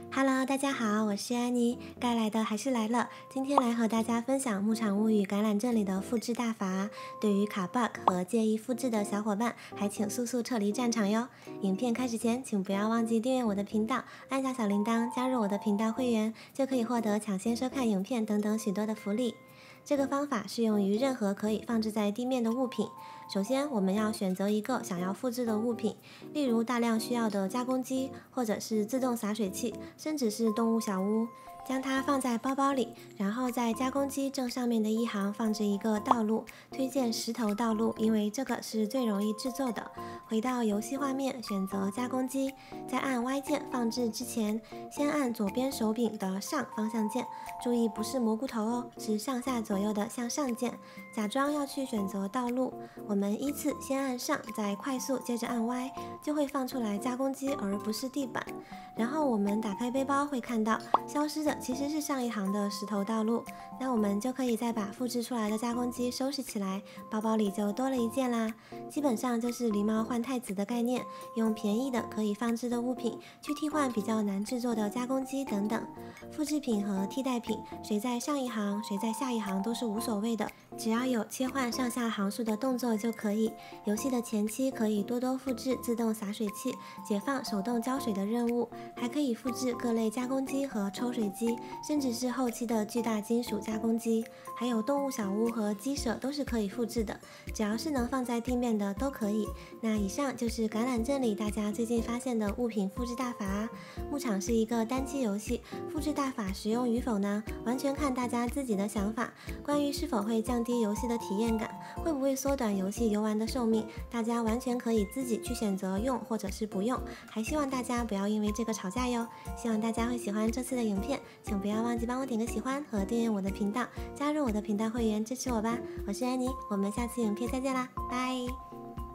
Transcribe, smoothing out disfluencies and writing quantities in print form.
Hello，大家好，我是安妮，该来的还是来了。今天来和大家分享《牧场物语》橄榄镇里的复制大法。对于卡 bug 和介意复制的小伙伴，还请速速撤离战场哟。影片开始前，请不要忘记订阅我的频道，按下小铃铛，加入我的频道会员，就可以获得抢先收看影片等等许多的福利。这个方法适用于任何可以放置在地面的物品。首先，我们要选择一个想要复制的物品，例如大量需要的加工机，或者是自动洒水器，甚至是动物小屋。将它放在包包里，然后在加工机正上面的一行放置一个道路，推荐石头道路，因为这个是最容易制作的。回到游戏画面，选择加工机，在按 Y 键放置之前，先按左边手柄的上方向键，注意不是蘑菇头哦，是上下左右的向上键。假装要去选择道路，我们依次先按上，再快速接着按 Y， 就会放出来加工机而不是地板。然后我们打开背包会看到消失的其实是上一行的石头道路，那我们就可以再把复制出来的加工机收拾起来，包包里就多了一件啦。基本上就是狸猫换太子的概念，用便宜的可以放置的物品去替换比较难制作的加工机等等。复制品和替代品，谁在上一行谁在下一行都是无所谓的，只要有切换上下行数的动作就可以。游戏的前期可以多多复制自动洒水器，解放手动浇水的任务，还可以复制各类加工机和抽水机，甚至是后期的巨大金属加工机，还有动物小屋和鸡舍都是可以复制的，只要是能放在地面的都可以。那以上就是橄榄镇里大家最近发现的物品复制大法。牧场是一个单机游戏，复制大法实用与否呢，完全看大家自己的想法。关于是否会降低游戏的体验感，会不会缩短游戏游玩的寿命，大家完全可以自己去选择用或者是不用，还希望大家不要因为这个吵架哟。希望大家会喜欢这次的影片，请不要忘记帮我点个喜欢和订阅我的频道，加入我的频道会员支持我吧。我是安妮，我们下次影片再见啦，拜。